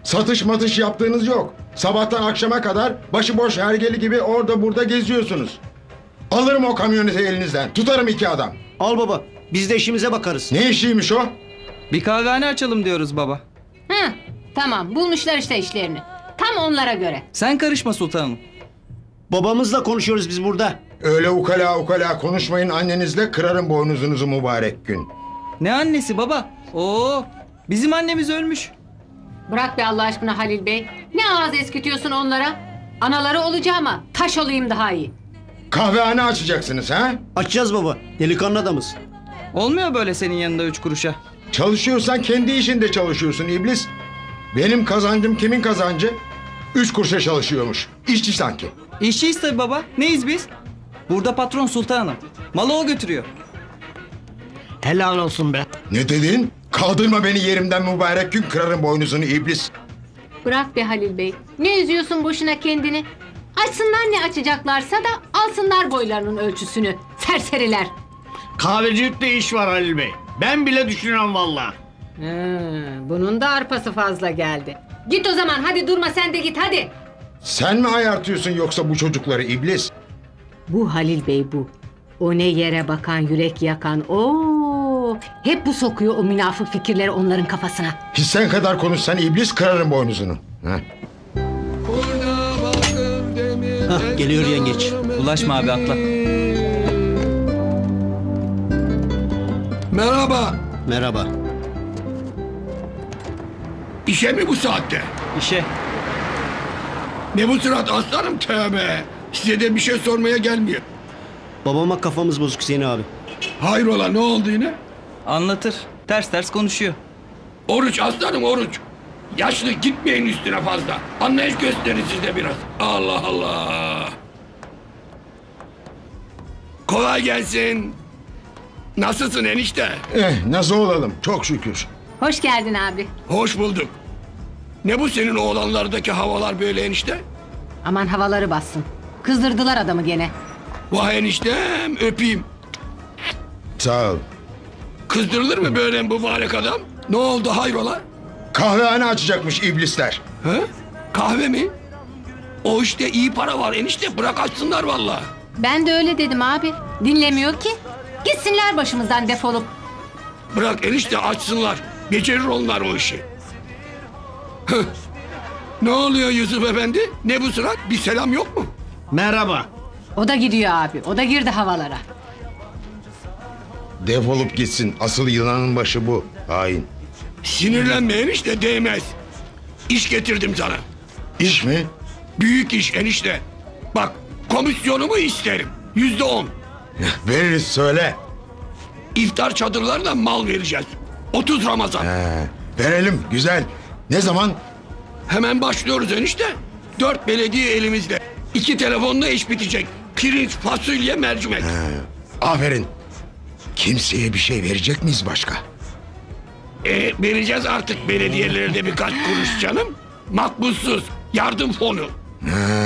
Satış matış yaptığınız yok. Sabahtan akşama kadar başıboş hergeli gibi orada burada geziyorsunuz. Alırım o kamyoneti elinizden. Tutarım 2 adam. Al baba. Biz de işimize bakarız. Ne işiymiş o? Bir kahvehane açalım diyoruz baba. Hı, tamam bulmuşlar işte işlerini. Tam onlara göre. Sen karışma sultanım. Babamızla konuşuyoruz biz burada. Öyle ukala ukala konuşmayın annenizle, kırarım boynuzunuzu mübarek gün. Ne annesi baba? Oo, bizim annemiz ölmüş. Bırak be Allah aşkına Halil Bey. Ne ağız eskitiyorsun onlara? Anaları olacağıma taş olayım daha iyi. Kahvehane açacaksınız ha? Açacağız baba. Delikanlı adamız. Olmuyor böyle senin yanında 3 kuruşa. Çalışıyorsan kendi işinde çalışıyorsun iblis. Benim kazancım kimin kazancı? 3 kuruşa çalışıyormuş. İşçi sanki. İşçiyiz tabii baba. Neyiz biz? Burada patron sultanım. Malı o götürüyor. Helal olsun be. Ne dedin? Kaldırma beni yerimden mübarek gün, kırarım boynuzunu iblis. Bırak be Halil Bey. Ne üzüyorsun boşuna kendini? Açsınlar ne açacaklarsa da alsınlar boylarının ölçüsünü. Serseriler. Kahvecilikte iş var Halil Bey. Ben bile düşünüyorum valla. Bunun da arpası fazla geldi. Git o zaman hadi durma sen de git hadi. Sen mi ayartıyorsun yoksa bu çocukları iblis? Bu Halil Bey bu. O ne yere bakan yürek yakan. Oo, hep bu sokuyor o münafık fikirleri onların kafasına. Hissen kadar konuşsan iblis, kırarım boynuzunu. Heh. Hah, geliyor yengeç. Ulaşma abi atla. Merhaba. Merhaba. İşe mi bu saatte? İşe. Ne bu surat aslanım, tövbe. Size de bir şey sormaya gelmiyor. Babama kafamız bozuk Hüseyin abi. Hayrola, ne oldu yine? Anlatır. Ters ters konuşuyor. Oruç aslanım, oruç. Yaşlı, gitmeyin üstüne fazla. Anlayış gösterin siz de biraz. Allah Allah. Kolay gelsin. Nasılsın enişte? Nasıl olalım? Çok şükür. Hoş geldin abi. Hoş bulduk. Ne bu senin oğlanlardaki havalar böyle enişte? Aman havaları bassın. Kızdırdılar adamı gene. Vah eniştem, öpeyim. Sağ ol. Kızdırılır mı böyle mübarek adam? Ne oldu hayrola? Kahvehane açacakmış iblisler. He? Kahve mi? O işte iyi para var enişte, bırak açsınlar vallahi. Ben de öyle dedim abi. Dinlemiyor ki. Gitsinler başımızdan defolup. Bırak enişte açsınlar. Becerir onlar o işi. Heh. Ne oluyor Yusuf Efendi? Ne bu surat? Bir selam yok mu? Merhaba. O da gidiyor abi. O da girdi havalara. Defolup gitsin. Asıl yılanın başı bu. Hain. Sinirlenme enişte, değmez. İş getirdim sana. İş mi? Büyük iş enişte. Bak, komisyonumu isterim. %10. Veririz, söyle. İftar çadırlarına mal vereceğiz. 30 Ramazan. Verelim, güzel. Ne zaman? Hemen başlıyoruz enişte. 4 belediye elimizde. 2 telefonla iş bitecek. Pirinç, fasulye, mercimek. Aferin. Kimseye bir şey verecek miyiz başka? Vereceğiz artık belediyelere de birkaç kuruş canım. Makbuzsuz yardım fonu.